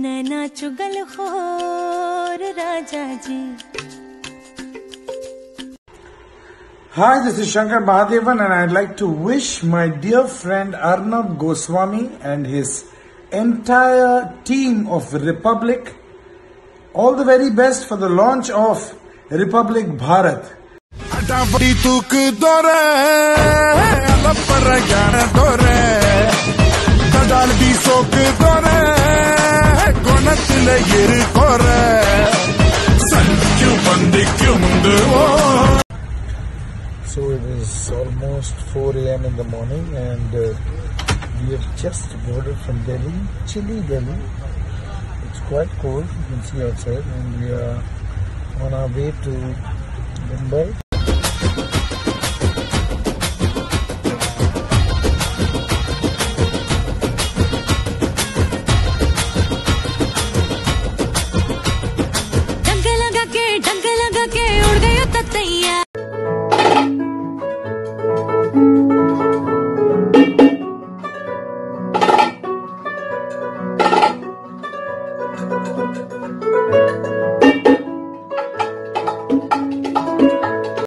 नैना चुगल खोर राजा जी। Hi, this is Shankar Mahadevan and I'd like to wish my dear friend Arnab Goswami and his entire team of Republic all the very best for the launch of Republic Bharat. So it is almost 4 a.m. in the morning and we have just boarded from Delhi, chilly Delhi. It's quite cold, you can see outside, and we are on our way to Mumbai.